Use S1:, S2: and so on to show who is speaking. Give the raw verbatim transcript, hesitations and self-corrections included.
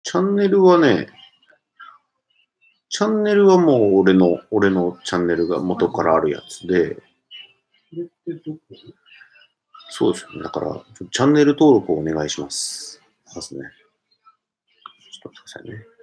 S1: チャンネルはねチャンネルはもう俺の俺のチャンネルが元からあるやつで。
S2: これってどこ？
S1: そうですよね。だから、チャンネル登録をお願いします。ますね。ちょっと待ってくださいね。